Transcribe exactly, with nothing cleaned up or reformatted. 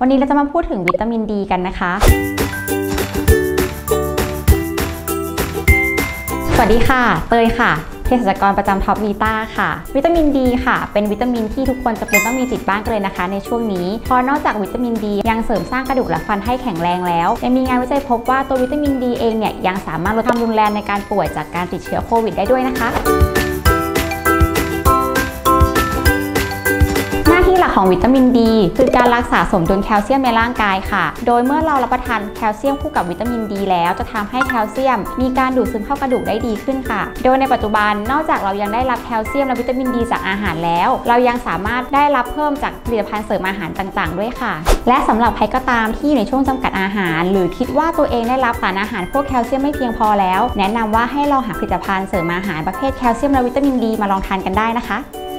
วันนี้เราจะมาพูดถึงวิตามินดีกันนะคะสวัสดีค่ะเตยค่ะเภสัชกรประจำท็อปวีต้าค่ะวิตามินดีค่ะเป็นวิตามินที่ทุกคนจะเป็นต้องมีติดบ้านกันเลยนะคะในช่วงนี้เพราะนอกจากวิตามินดียังเสริมสร้างกระดูกและฟันให้แข็งแรงแล้วยังมีงานวิจัยพบว่าตัววิตามินดีเองเนี่ยยังสามารถลดความรุนแรงในการป่วยจากการติดเชื้อโควิดได้ด้วยนะคะหลักของวิตามินดีคือการรักษาสมดุลแคลเซียมในร่างกายค่ะโดยเมื่อเรารับประทานแคลเซียมคู่กับวิตามินดีแล้วจะทำให้แคลเซียมมีการดูดซึมเข้ากระดูกได้ดีขึ้นค่ะโดยในปัจจุบันนอกจากเรายังได้รับแคลเซียมและวิตามินดีจากอาหารแล้วเรายังสามารถได้รับเพิ่มจากผลิตภัณฑ์เสริมอาหารต่างๆด้วยค่ะและสำหรับใครก็ตามที่ในช่วงจำกัดอาหารหรือคิดว่าตัวเองได้รับสารอาหารพวกแคลเซียมไม่เพียงพอแล้วแนะนำว่าให้ลองหาผลิตภัณฑ์เสริมอาหารประเภทแคลเซียมและวิตามินดีมาลองทานกันได้นะคะ